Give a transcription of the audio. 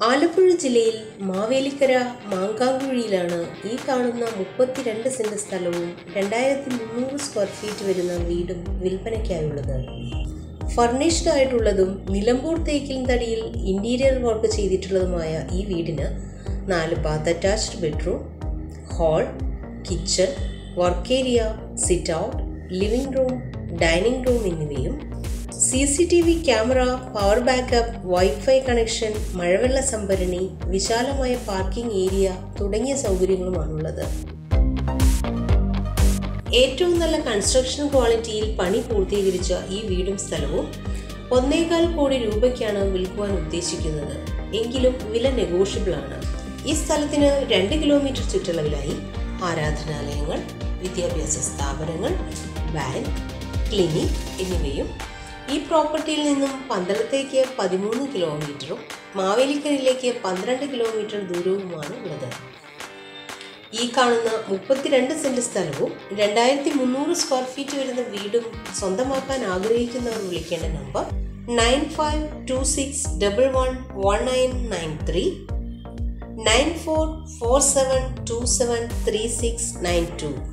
ആലപ്പുഴ ജില്ലയിൽ മാവേലിക്കര മാങ്കാങ്കുഴിയിലാണ് ഈ കാണുന്ന 32 സെന്റ് സ്ഥലവും 2300 സ്ക്വയർ ഫീറ്റ് വരുന്ന വീടും വിൽപ്പനയ്ക്കായുള്ളത്. ഫർണിഷ്ഡ് ആയിട്ടുള്ളതും നിലമ്പൂർ തേക്കിൻ തടിയിൽ ഇന്റീരിയർ വർക്ക് ചെയ്തിട്ടുള്ളതുമായ ഈ വീടിന് 4 bath attached bedroom, hall, kitchen, work area, sit out, living room, dining room എന്നിവയും CCTV camera, power backup, wifi connection, മഴവെള്ള സംഭരണി, വിശാലമായ പാർക്കിംഗ് ഏരിയ തുടങ്ങിയ സൗകര്യങ്ങളുമാണുള്ളത്. ഏറ്റവും നല്ല കൺസ്ട്രക്ഷൻ ക്വാളിറ്റിയിൽ പണി പൂർത്തീകരിച്ച ഈ വീടും സ്ഥലവും 1.25 കോടി രൂപയ്ക്കാണ് വിൽക്കുവാൻ ഉദ്ദേശിക്കുന്നത്. എങ്കിലും വില നെഗോഷ്യബിൾ ആണ്. ഈ സ്ഥലത്തിന് 2 കിലോമീറ്റർ ചുറ്റളവിലായി ആരാധനാലയങ്ങൾ, വിദ്യാഭ്യാസ സ്ഥാപനങ്ങൾ, ബാങ്ക്, ക്ലിനിക് എന്നിവയും ഈ പ്രോപ്പർട്ടിയിൽ നിന്നും പന്തളത്തേക്ക് 13 കിലോമീറ്ററും മാവേലിക്കരയിലേക്ക് 12 കിലോമീറ്റർ ദൂരവുമാണ് ഉള്ളത്. ഈ കാണുന്ന 32 സെന്റ് സ്ഥലവും 2300 സ്ക്വയർ ഫീറ്റ് വരുന്ന വീടും സ്വന്തമാക്കാൻ ആഗ്രഹിക്കുന്നവർ വിളിക്കേണ്ട നമ്പർ 9526111993, 9447273692.